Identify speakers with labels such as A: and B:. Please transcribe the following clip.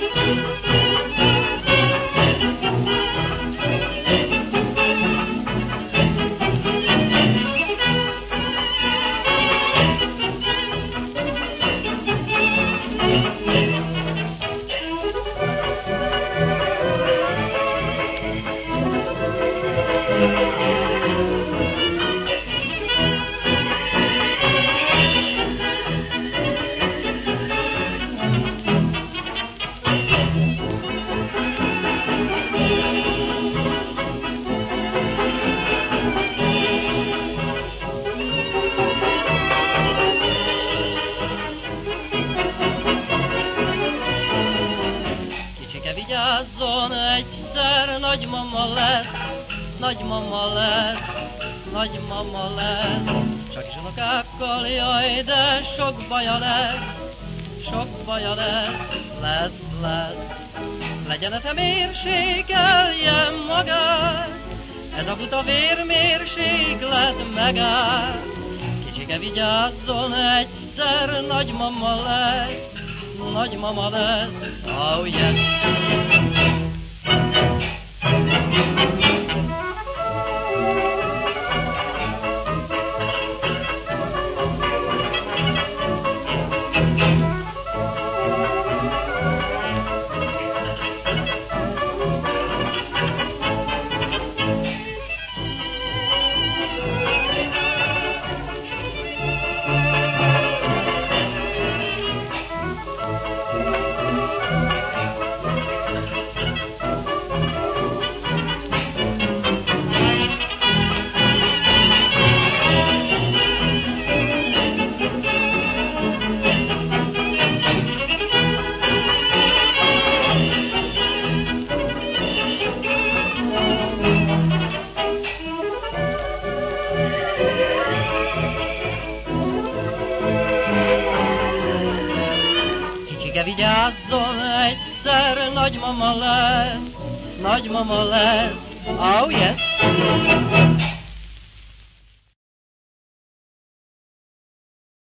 A: Vigyázzon, egyszer nagymama lesz, nagymama lesz, nagymama lesz. Csak is unokákkal, jaj, de sok baja lesz, sok baja lesz, lesz. Legyen ez a mérsékeljen magát, ez a buta vérmérséklet megáll. Kicsike vigyázzon, egyszer nagymama lesz, nagymama lesz, oh yes. Vigyázzon, egyszer nagymama lesz, oh yes.